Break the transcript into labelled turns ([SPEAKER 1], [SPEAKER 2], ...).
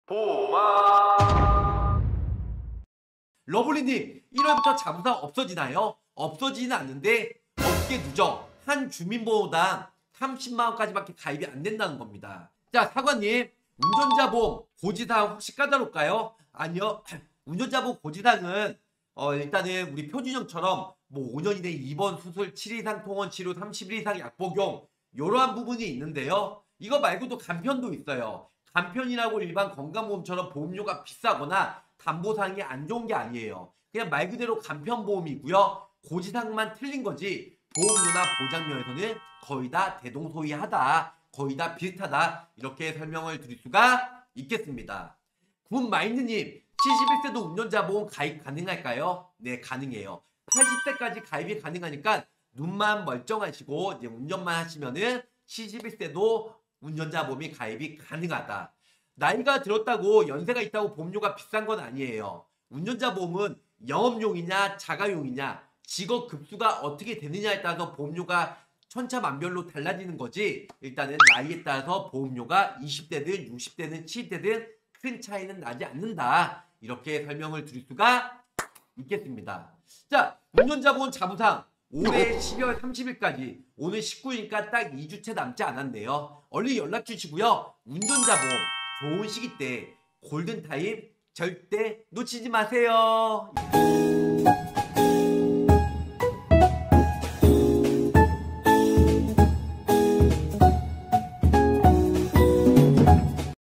[SPEAKER 1] 보마.
[SPEAKER 2] 러블리님, 1월부터 자부상 없어지나요? 없어지지는 않는데 업계 누적 한 주민보호당 30만원까지밖에 가입이 안 된다는 겁니다. 자, 사관님, 운전자 보험 고지사항 혹시 까다롭까요? 아니요. 운전자 보험 고지사항은 일단은 우리 표준형처럼 뭐 5년 이내 입원, 수술, 7일 이상 통원 치료, 30일 이상 약 복용 이러한 부분이 있는데요. 이거 말고도 간편도 있어요. 간편이라고 일반 건강보험처럼 보험료가 비싸거나 담보사항이 안 좋은 게 아니에요. 그냥 말 그대로 간편보험이고요. 고지사항만 틀린 거지 보험료나 보장료에서는 거의 다 대동소이하다, 거의 다 비슷하다, 이렇게 설명을 드릴 수가 있겠습니다. 굿마인드님, 71세도 운전자 보험 가입 가능할까요? 네, 가능해요. 80세까지 가입이 가능하니까 눈만 멀쩡하시고 이제 운전만 하시면은 71세도 운전자 보험이 가입이 가능하다. 나이가 들었다고 연세가 있다고 보험료가 비싼 건 아니에요. 운전자 보험은 영업용이냐 자가용이냐 직업 급수가 어떻게 되느냐에 따라서 보험료가 천차만별로 달라지는 거지, 일단은 나이에 따라서 보험료가 20대든 60대든 70대든 큰 차이는 나지 않는다, 이렇게 설명을 드릴 수가 있겠습니다. 자, 운전자 보험 자부상 올해 12월 30일까지 오늘 19일이니까 딱 2주째 남지 않았네요. 얼른 연락 주시고요. 운전자 보험 좋은 시기 때 골든타임 절대 놓치지 마세요.